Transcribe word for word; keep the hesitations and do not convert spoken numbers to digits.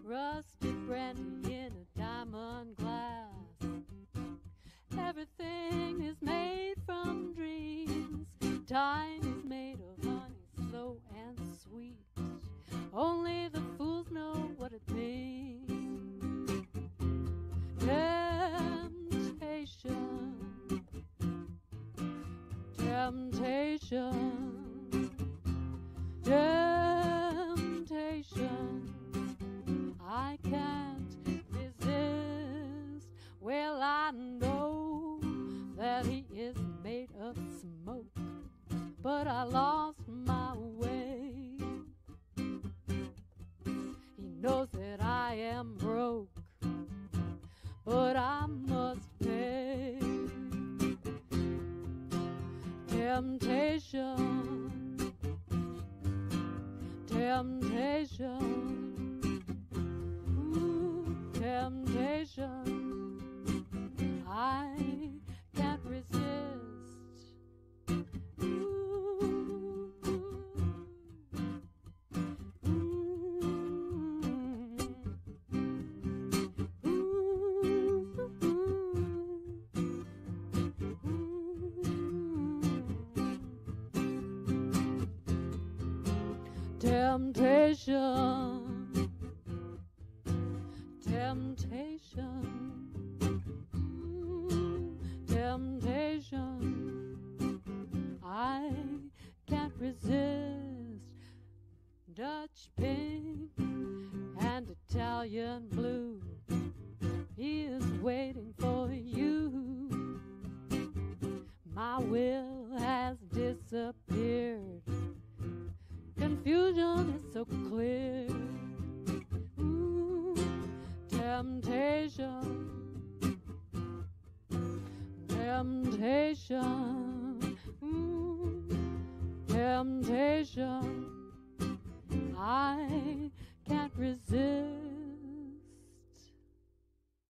Rusty brandy in a diamond glass. Everything is made from dreams. Time is made of honey, slow and sweet. Only the fools know what it means. Temptation, temptation, temptation. I can't resist. Well, I know that he is made of smoke, but I lost my way. He knows that I am broke, but I must pay. Temptation, temptation. Temptation, I can't resist. Ooh, ooh, ooh. Temptation. Temptation, mm, temptation, I can't resist. Dutch pink and Italian blue, he is waiting for you. My will has disappeared. Confusion is so clear. Temptation, temptation, mm, temptation, I can't resist.